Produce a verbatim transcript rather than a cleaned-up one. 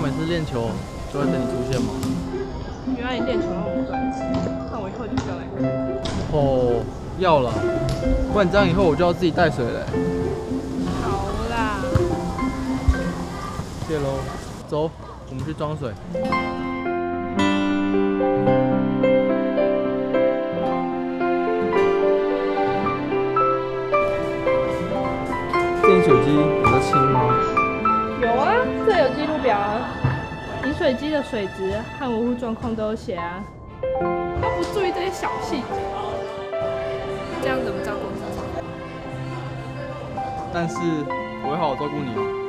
每次练球就会等你出现吗？ 原来你练球那么不专心，那我以后就不要来看。 哦，要了，不然这样以后我就要自己带水了。 好啦， 谢喽，走，我们去装水。这饮水机有在清吗？ 有啊，这有记录表啊，饮水机的水质和维护状况都有写啊。都不注意这些小细节，这样怎么照顾自己？ 但是我会好好照顾你哦。